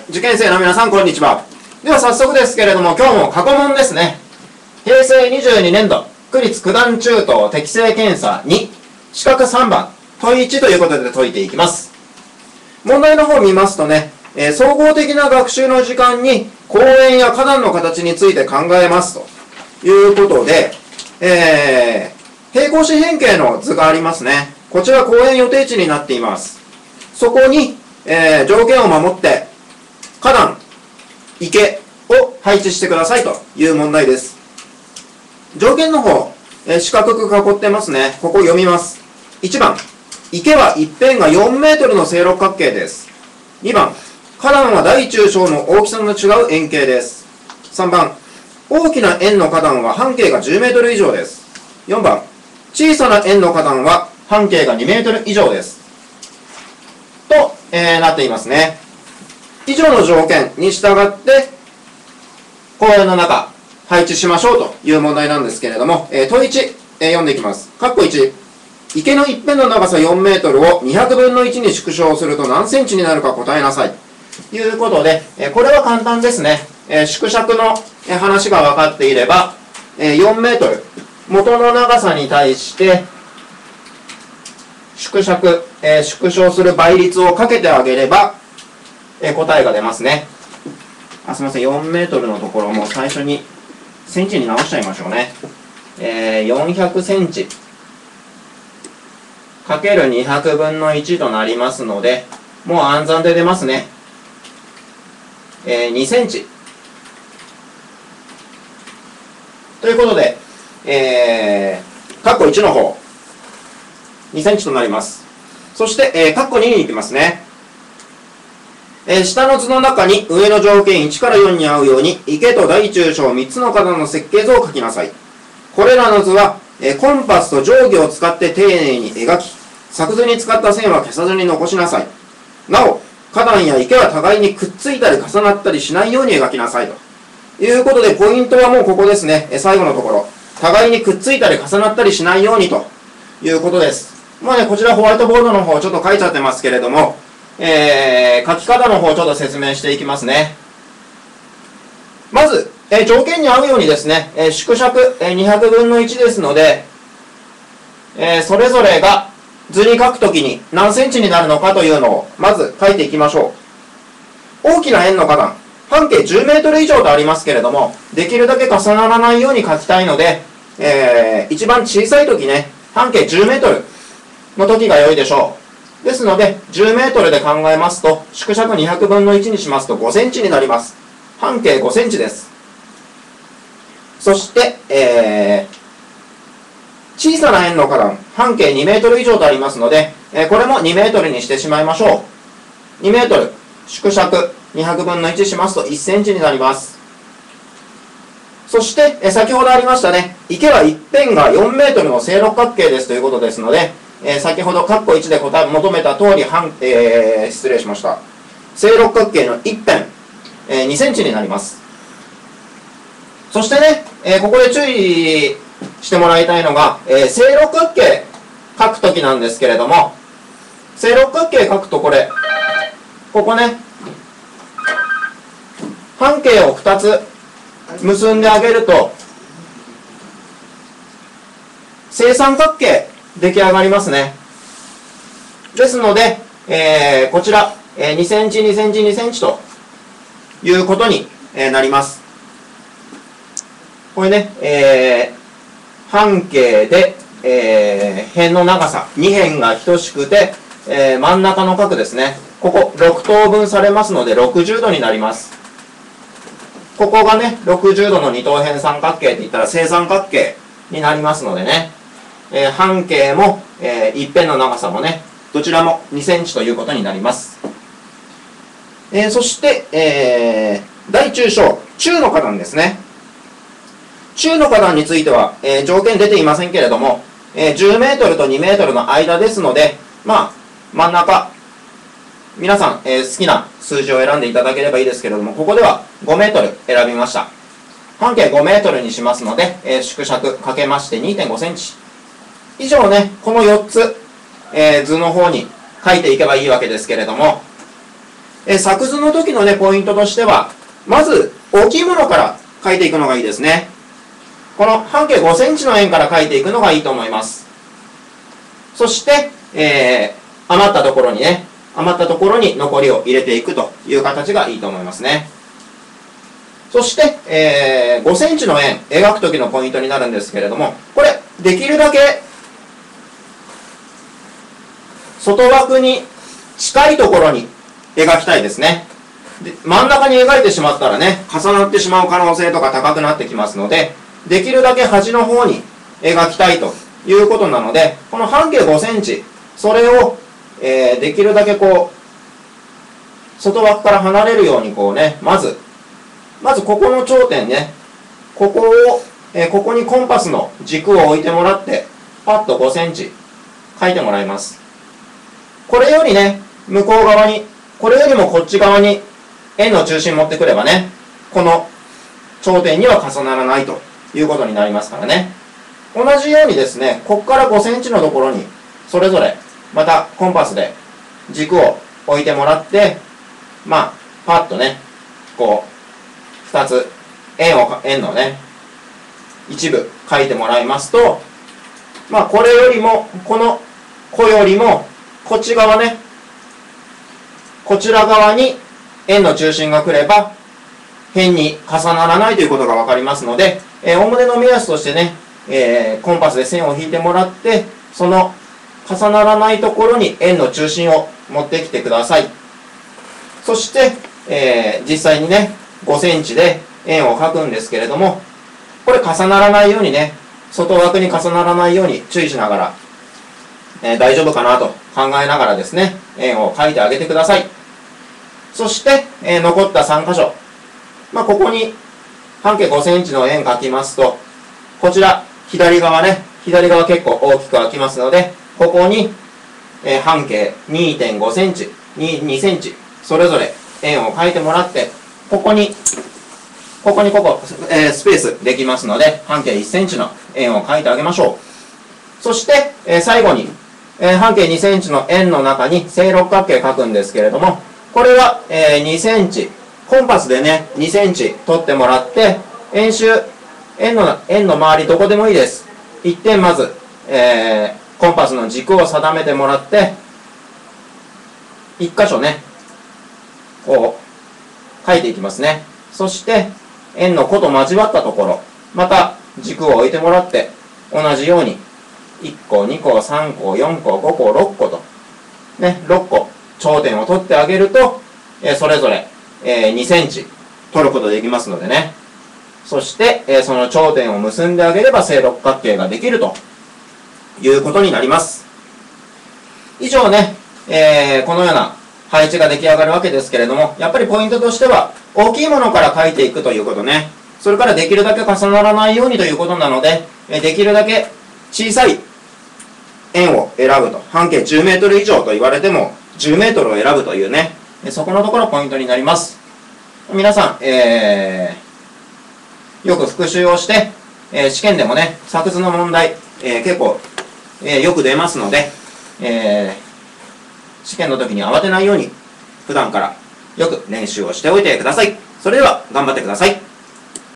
受験生の皆さん、こんにちは。では早速ですけれども、今日も過去問ですね。平成22年度、区立九段中等適正検査2、資格3番、問1ということで解いていきます。問題の方を見ますとね、総合的な学習の時間に公園や花壇の形について考えますということで、平行四辺形の図がありますね。こちら公園予定地になっています。そこに、条件を守って花壇、池を配置してくださいという問題です。条件の方、四角く囲ってますね。ここ読みます。1番、池は一辺が4メートルの正六角形です。2番、花壇は大中小の大きさの違う円形です。3番、大きな円の花壇は半径が10メートル以上です。4番、小さな円の花壇は半径が2メートル以上です。と、なっていますね。以上の条件に従って公園の中配置しましょうという問題なんですけれども、問1、読んでいきます。括弧1、池の一辺の長さ4メートルを200分の1に縮小すると何センチになるか答えなさいということで、これは簡単ですね。縮尺の話が分かっていれば、4メートル元の長さに対して縮小する倍率をかけてあげれば、答えが出ますね。すみません、4メートルのところも最初にセンチに直しちゃいましょうね。400センチかける200分の1となりますので、もう暗算で出ますね。2センチ。ということで、括弧1の方、2センチとなります。そして、括弧2に行きますね。下の図の中に上の条件1から4に合うように池と大中小3つの花壇の設計図を書きなさい。これらの図はコンパスと定規を使って丁寧に描き、作図に使った線は消さずに残しなさい。なお、花壇や池は互いにくっついたり重なったりしないように描きなさいということで、ポイントはもうここですね。最後のところ、互いにくっついたり重なったりしないようにということです。まあね、こちらホワイトボードの方ちょっと書いちゃってますけれども、書き方の方ちょっと説明していきますね。まず、条件に合うようにですね、縮尺、200分の1ですので、それぞれが図に書くときに何センチになるのかというのをまず書いていきましょう。大きな円の花壇、半径10メートル以上とありますけれども、できるだけ重ならないように書きたいので、一番小さいときね、半径10メートルの時が良いでしょう。ですので、10メートルで考えますと、縮尺200分の1にしますと5センチになります。半径5センチです。そして、小さな円の花壇、半径2メートル以上とありますので、これも2メートルにしてしまいましょう。2メートル、縮尺200分の1しますと1センチになります。そして、先ほどありましたね、池は一辺が4メートルの正六角形ですということですので、先ほど括弧1で求めた通り失礼しました。正六角形の一辺、2センチになります。そしてね、ここで注意してもらいたいのが、正六角形書くときなんですけれども、正六角形書くとここね、半径を2つ結んであげると、正三角形出来上がりますね。ですので、こちら、2センチ、2センチ、2センチということになります。これね、半径で、辺の長さ、2辺が等しくて、真ん中の角ですね。ここ、6等分されますので、60度になります。ここがね、60度の二等辺三角形って言ったら正三角形になりますのでね、半径も、一辺の長さもね、どちらも2センチということになります。そして、大中小、中の花壇ですね。中の花壇については、条件出ていませんけれども、10メートルと2メートルの間ですので、まあ、真ん中、皆さん、好きな数字を選んでいただければいいですけれども、ここでは5メートル選びました。半径5メートルにしますので、縮尺かけまして 2.5 センチ。以上ね、この4つ、図の方に書いていけばいいわけですけれども、 作図の時のね、ポイントとしては、まず、大きいものから書いていくのがいいですね。この半径5センチの円から書いていくのがいいと思います。そして、余ったところに残りを入れていくという形がいいと思いますね。そして、5センチの円描く時のポイントになるんですけれども、これ、できるだけ外枠に近いところに描きたいですね。で、真ん中に描いてしまったらね、重なってしまう可能性とか高くなってきますので、できるだけ端の方に描きたいということなので、この半径5センチ、それを、できるだけこう、外枠から離れるようにこうね、まずここの頂点ね、ここにコンパスの軸を置いてもらって、パッと5センチ書いてもらいます。これよりね、向こう側に、これよりもこっち側に円の中心持ってくればね、この頂点には重ならないということになりますからね。同じようにですね、ここから5センチのところに、それぞれ、またコンパスで軸を置いてもらって、まあ、パッとね、こう、2つ、円のね、一部書いてもらいますと、まあ、これよりも、この子よりも、こっち側ね、こちら側に円の中心が来れば、辺に重ならないということがわかりますので、おおむねの目安としてね、コンパスで線を引いてもらって、その重ならないところに円の中心を持ってきてください。そして、実際にね、5センチで円を描くんですけれども、これ重ならないようにね、外枠に重ならないように注意しながら、大丈夫かなと考えながらですね、円を描いてあげてください。そして、残った3箇所。まあ、ここに半径5センチの円描きますと、こちら、左側結構大きく開きますので、ここに、半径 2.5 センチ、2センチ、それぞれ円を描いてもらって、ここ、スペースできますので、半径1センチの円を描いてあげましょう。そして、最後に、半径2センチの円の中に正六角形描くんですけれども、これは、2センチ、コンパスでね、2センチ取ってもらって、円の周りどこでもいいです。一点まず、コンパスの軸を定めてもらって、一箇所ね、こう、書いていきますね。そして、円の弧と交わったところ、また軸を置いてもらって、同じように、1個、2個、3個、4個、5個、6個と、ね、6個、頂点を取ってあげると、それぞれ、2センチ取ることできますのでね。そして、その頂点を結んであげれば正六角形ができるということになります。以上ね、このような配置が出来上がるわけですけれども、やっぱりポイントとしては、大きいものから描いていくということね。それからできるだけ重ならないようにということなので、できるだけ小さい円を選ぶと。半径10メートル以上と言われても、10メートルを選ぶというね、そこのところポイントになります。皆さん、よく復習をして、試験でもね、作図の問題、結構、よく出ますので、試験の時に慌てないように、普段からよく練習をしておいてください。それでは、頑張ってください。